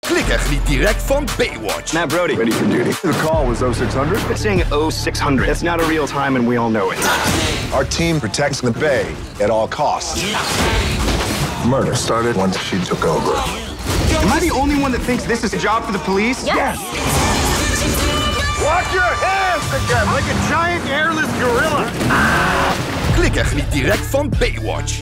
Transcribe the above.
Klikker geniet direct van Baywatch. Matt Brody. Ready for duty. The call was 0600. It's saying 0600. That's not a real time and we all know it. Our team protects the Bay at all costs. Murder started once she took over. Am I the only one that thinks this is a job for the police? Yes. Watch your hands again, like a giant airless gorilla. Klikker geniet direct van Baywatch.